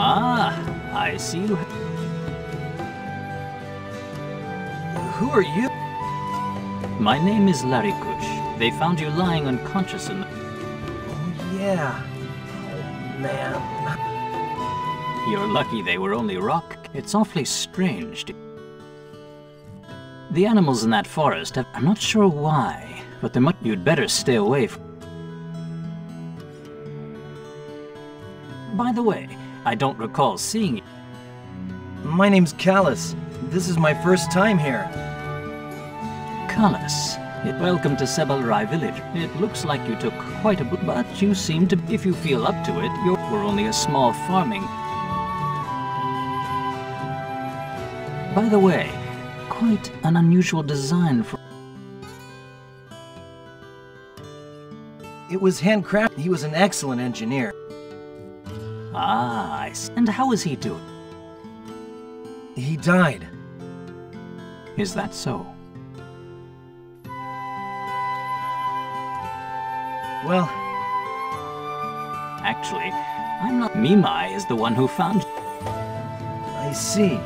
Ah, I see you. Who are you? My name is Larikush. They found you lying unconscious in the... Oh, yeah. Oh, man. You're lucky they were only rock. It's awfully strange. The animals in that forest have... I'm not sure why, but you'd better stay away from... By the way, I don't recall seeing you. My name's Callus. This is my first time here. Callus. Welcome to Sebalrai village. It looks like you took quite a bit, but you seem to... If you feel up to it, we're only a small farming... By the way, quite an unusual design for... It was handcrafted. He was an excellent engineer. Ah, I see. And how is he doing? He died. Is that so? Well... Actually, I'm not... Mimai is the one who found you. I see.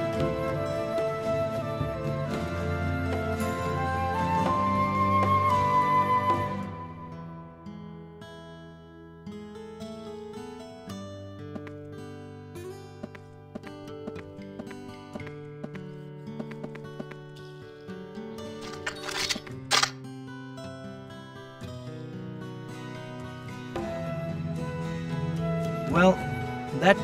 Well, that...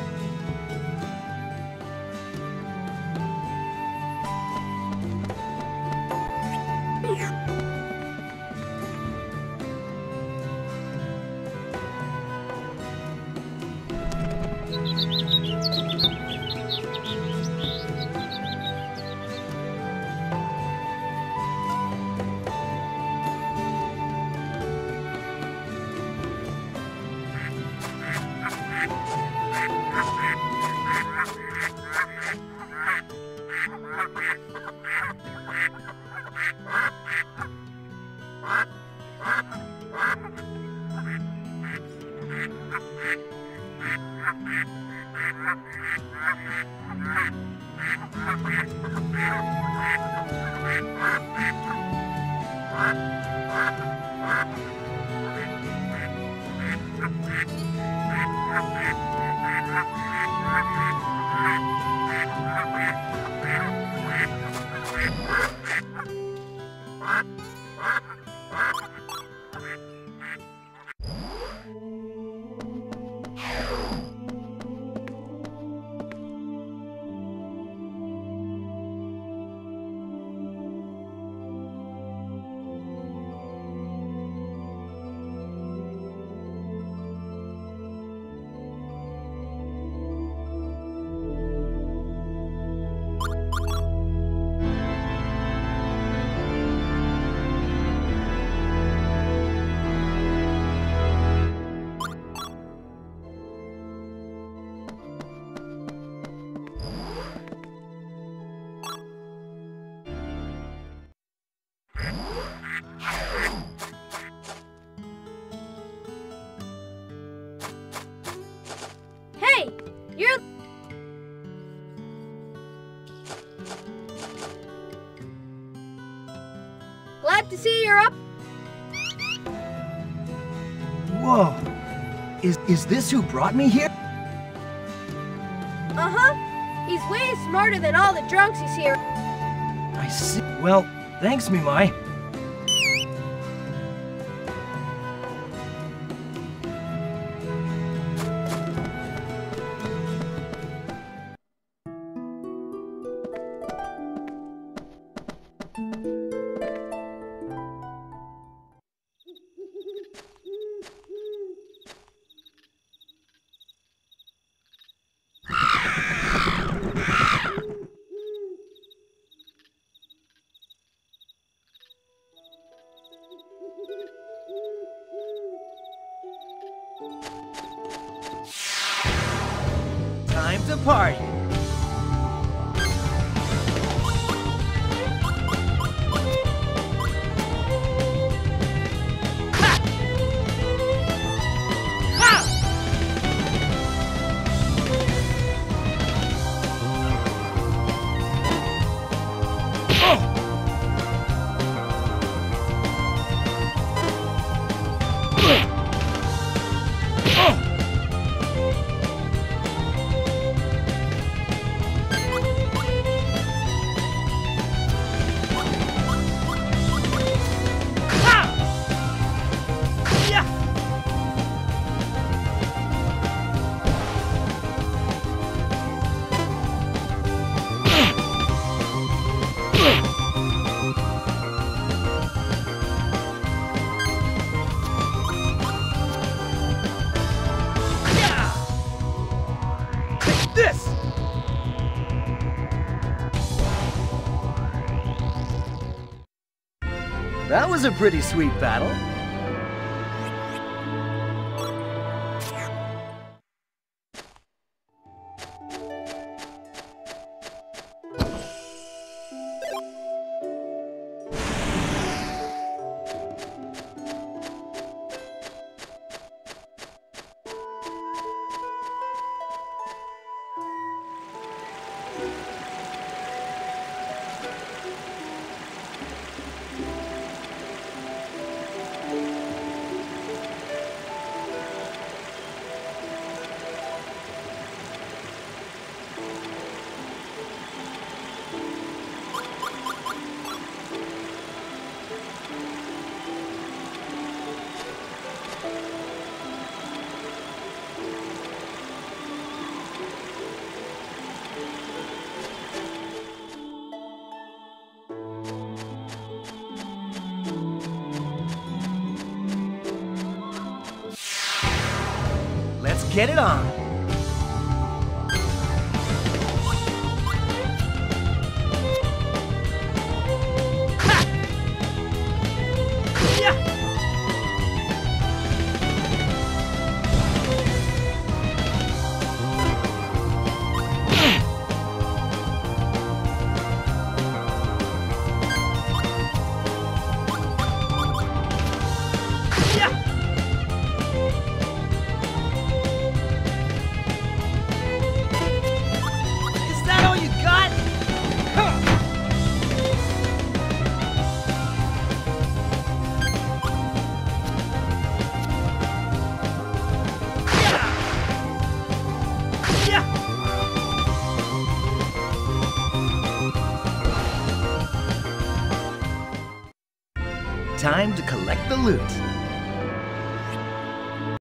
Glad to see you're up. Whoa. Is this who brought me here? Uh-huh. He's way smarter than all the drunks he's here. I see. Well, thanks, Mimai. Time to party. this! That was a pretty sweet battle. Let's get it on. Ha! Yeah! Time to collect the loot.